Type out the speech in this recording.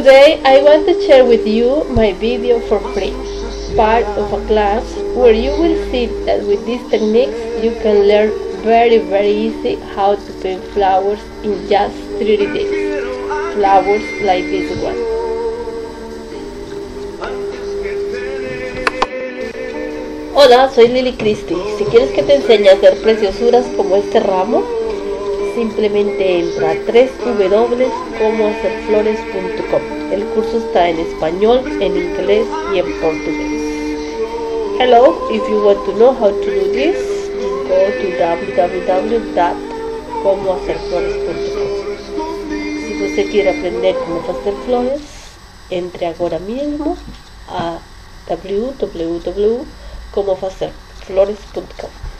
Today I want to share with you my video for free, part of a class where you will see that with these techniques you can learn very easy how to paint flowers in just 30 days. Flowers like this one. Hola, soy Lily Christie. Si quieres que te enseñe a hacer preciosuras como este ramo, simplemente entra a www.comohacerflores.com. El curso está en español, en inglés y en portugués. Hello, if you want to know how to do this, go to www.comohacerflores.com. Se você quiere aprender cómo hacer flores, entre agora mesmo a www.comohacerflores.com.